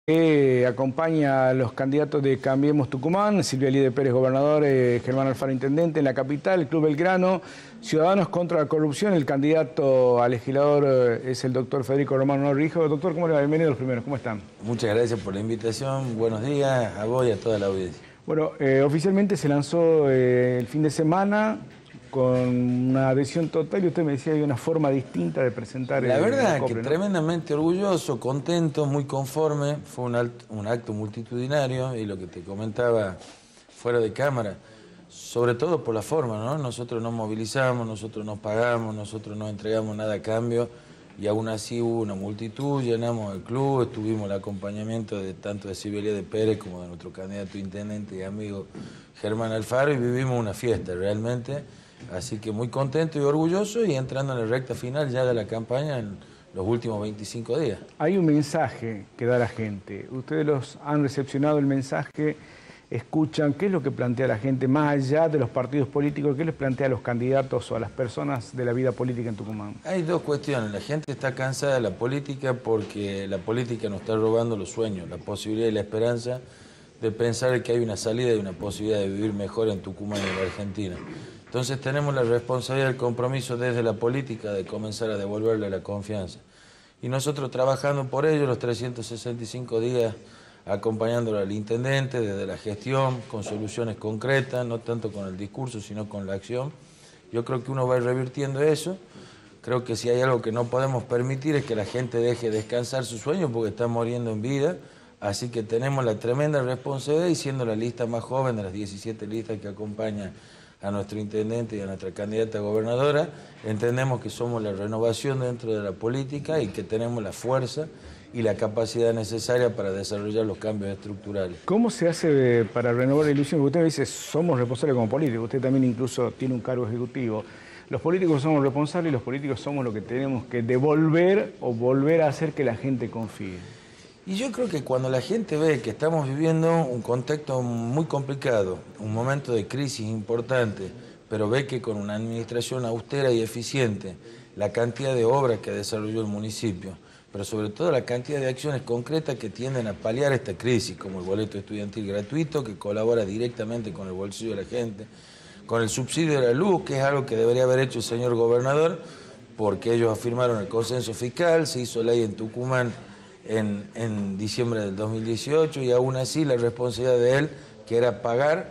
Que acompaña a los candidatos de Cambiemos Tucumán, Silvia Elide Pérez, gobernador, Germán Alfaro, intendente en la capital, el Club Belgrano, Ciudadanos contra la Corrupción. El candidato a legislador es el doctor Federico Romano Norrijo. Doctor, ¿cómo le va? Bienvenido los primeros, ¿cómo están? Muchas gracias por la invitación, buenos días a vos y a toda la audiencia. Bueno, oficialmente se lanzó el fin de semana con una adhesión total y usted me decía que hay una forma distinta de presentar La verdad COPRE, que ¿no? tremendamente orgulloso, contento, muy conforme. Fue un acto multitudinario y lo que te comentaba fuera de cámara, sobre todo por la forma, ¿no? Nosotros nos movilizamos, nosotros nos pagamos, nosotros no entregamos nada a cambio y aún así hubo una multitud, llenamos el club, estuvimos el acompañamiento de tanto de Silvia Elide Pérez como de nuestro candidato intendente y amigo Germán Alfaro y vivimos una fiesta realmente. Así que muy contento y orgulloso y entrando en la recta final ya de la campaña en los últimos 25 días. Hay un mensaje que da la gente. Ustedes los han recepcionado el mensaje, escuchan qué es lo que plantea la gente, más allá de los partidos políticos, qué les plantea a los candidatos o a las personas de la vida política en Tucumán. Hay dos cuestiones. La gente está cansada de la política porque la política nos está robando los sueños, la posibilidad y la esperanza de pensar que hay una salida y una posibilidad de vivir mejor en Tucumán y en la Argentina. Entonces tenemos la responsabilidad y el compromiso desde la política de comenzar a devolverle la confianza. Y nosotros trabajando por ello los 365 días acompañándolo al intendente desde la gestión, con soluciones concretas, no tanto con el discurso, sino con la acción. Yo creo que uno va revirtiendo eso. Creo que si hay algo que no podemos permitir es que la gente deje descansar sus sueños porque está muriendo en vida. Así que tenemos la tremenda responsabilidad y siendo la lista más joven de las 17 listas que acompañan a nuestro intendente y a nuestra candidata a gobernadora, entendemos que somos la renovación dentro de la política y que tenemos la fuerza y la capacidad necesaria para desarrollar los cambios estructurales. ¿Cómo se hace para renovar la ilusión? Porque usted dice, somos responsables como políticos, usted también incluso tiene un cargo ejecutivo. Los políticos somos responsables y los políticos somos los que tenemos que devolver o volver a hacer que la gente confíe. Y yo creo que cuando la gente ve que estamos viviendo un contexto muy complicado, un momento de crisis importante, pero ve que con una administración austera y eficiente, la cantidad de obras que desarrolló el municipio, pero sobre todo la cantidad de acciones concretas que tienden a paliar esta crisis, como el boleto estudiantil gratuito, que colabora directamente con el bolsillo de la gente, con el subsidio de la luz, que es algo que debería haber hecho el señor gobernador, porque ellos afirmaron el consenso fiscal, se hizo ley en Tucumán en diciembre del 2018 y aún así la responsabilidad de él, que era pagar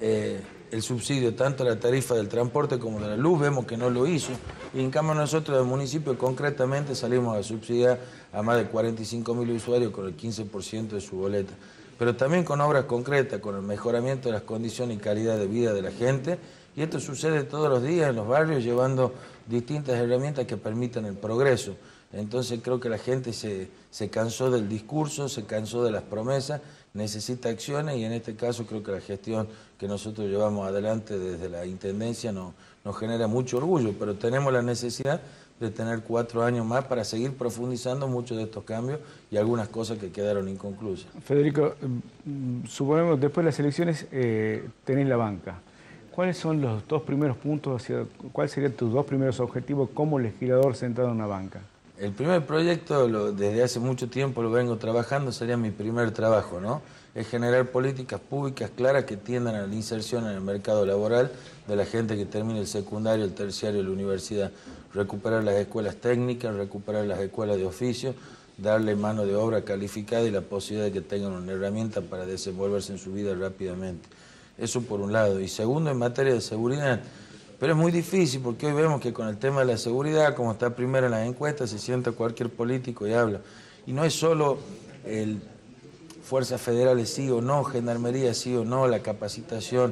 el subsidio tanto a la tarifa del transporte como de la luz, vemos que no lo hizo y en cambio nosotros del municipio concretamente salimos a subsidiar a más de 45.000 usuarios con el 15% de su boleta, pero también con obras concretas, con el mejoramiento de las condiciones y calidad de vida de la gente, y esto sucede todos los días en los barrios llevando distintas herramientas que permitan el progreso. Entonces creo que la gente se cansó del discurso, se cansó de las promesas, necesita acciones y en este caso creo que la gestión que nosotros llevamos adelante desde la Intendencia nos genera mucho orgullo, pero tenemos la necesidad de tener 4 años más para seguir profundizando muchos de estos cambios y algunas cosas que quedaron inconclusas. Federico, suponemos después de las elecciones tenés la banca. ¿Cuáles son los dos primeros puntos, cuáles serían tus dos primeros objetivos como legislador sentado en una banca? El primer proyecto, desde hace mucho tiempo lo vengo trabajando, sería mi primer trabajo, ¿no? Es generar políticas públicas claras que tiendan a la inserción en el mercado laboral de la gente que termine el secundario, el terciario y la universidad. Recuperar las escuelas técnicas, recuperar las escuelas de oficio, darle mano de obra calificada y la posibilidad de que tengan una herramienta para desenvolverse en su vida rápidamente. Eso por un lado. Y segundo, en materia de seguridad. Pero es muy difícil porque hoy vemos que con el tema de la seguridad, como está primero en las encuestas, se sienta cualquier político y habla. Y no es solo el fuerzas federales sí o no, gendarmería sí o no, la capacitación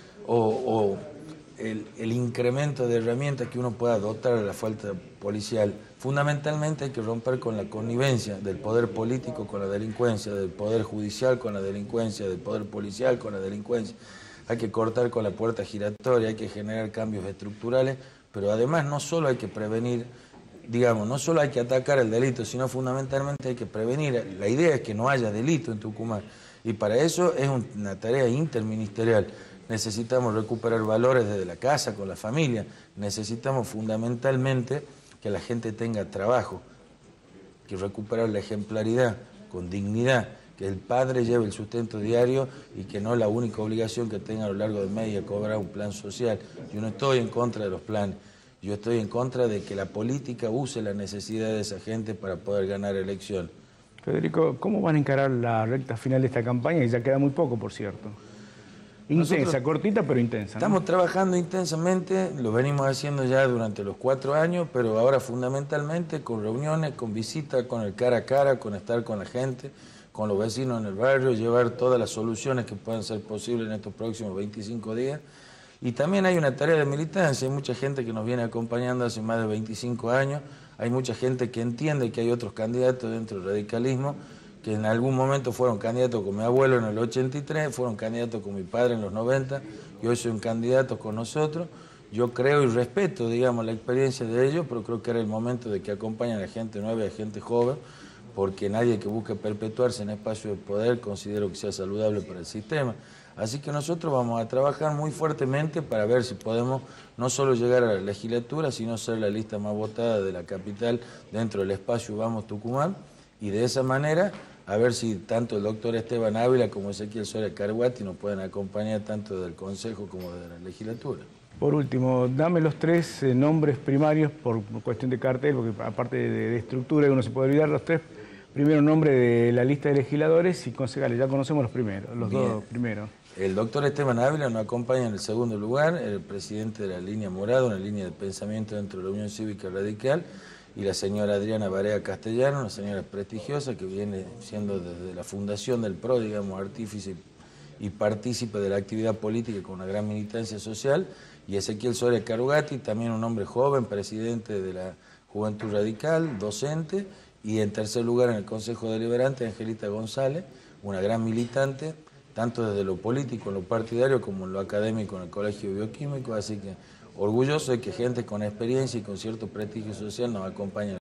o el incremento de herramientas que uno pueda dotar a la fuerza policial. Fundamentalmente hay que romper con la connivencia del poder político con la delincuencia, del poder judicial con la delincuencia, del poder policial con la delincuencia. Hay que cortar con la puerta giratoria, hay que generar cambios estructurales, pero además no solo hay que prevenir, digamos, no solo hay que atacar el delito, sino fundamentalmente hay que prevenir. La idea es que no haya delito en Tucumán y para eso es una tarea interministerial. Necesitamos recuperar valores desde la casa, con la familia, necesitamos fundamentalmente que la gente tenga trabajo, que recuperar la ejemplaridad con dignidad que el padre lleve el sustento diario y que no la única obligación que tenga a lo largo del mes es cobrar un plan social. Yo no estoy en contra de los planes, yo estoy en contra de que la política use la necesidad de esa gente para poder ganar elección. Federico, ¿cómo van a encarar la recta final de esta campaña? Y ya queda muy poco, por cierto. Intensa, cortita pero intensa, ¿no? Estamos trabajando intensamente, lo venimos haciendo ya durante los 4 años, pero ahora fundamentalmente con reuniones, con visitas, con el cara a cara, con estar con la gente, con los vecinos en el barrio, llevar todas las soluciones que puedan ser posibles en estos próximos 25 días. Y también hay una tarea de militancia, hay mucha gente que nos viene acompañando hace más de 25 años, hay mucha gente que entiende que hay otros candidatos dentro del radicalismo, que en algún momento fueron candidatos con mi abuelo en el 83, fueron candidatos con mi padre en los 90, y hoy son candidatos con nosotros. Yo creo y respeto, digamos, la experiencia de ellos, pero creo que era el momento de que acompañen a gente nueva y a gente joven, porque nadie que busque perpetuarse en espacio de poder considero que sea saludable para el sistema. Así que nosotros vamos a trabajar muy fuertemente para ver si podemos no solo llegar a la legislatura, sino ser la lista más votada de la capital dentro del espacio Vamos Tucumán, y de esa manera a ver si tanto el doctor Esteban Ávila como Ezequiel Soria Caruati nos pueden acompañar tanto del Consejo como de la legislatura. Por último, dame los 3 nombres primarios por cuestión de cartel, porque aparte de estructura uno se puede olvidar, los 3 primeros nombres de la lista de legisladores y concejales. Ya conocemos los primeros, los Bien. 2 primeros. El doctor Esteban Ávila nos acompaña en el segundo lugar, el presidente de la línea Morada, una línea de pensamiento dentro de la Unión Cívica Radical, y la señora Adriana Barea Castellano, una señora prestigiosa que viene siendo desde la fundación del PRO, digamos, artífice y partícipe de la actividad política con una gran militancia social, y Ezequiel Soria Caruati, también un hombre joven, presidente de la Juventud Radical, docente, y en tercer lugar en el Consejo Deliberante, Angelita González, una gran militante, tanto desde lo político, en lo partidario, como en lo académico en el Colegio Bioquímico, así que orgulloso de que gente con experiencia y con cierto prestigio social nos acompañe.